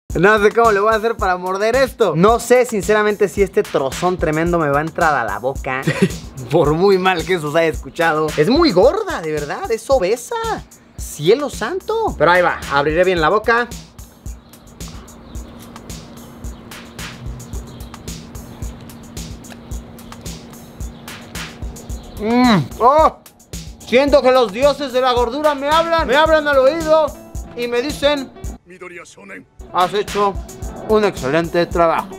No sé cómo le voy a hacer para morder esto. No sé sinceramente si este trozón tremendo me va a entrar a la boca. Por muy mal que eso se haya escuchado. Es muy gorda, de verdad, es obesa. Cielo santo. Pero ahí va, abriré bien la boca. ¡Oh! Siento que los dioses de la gordura me hablan al oído y me dicen: has hecho un excelente trabajo.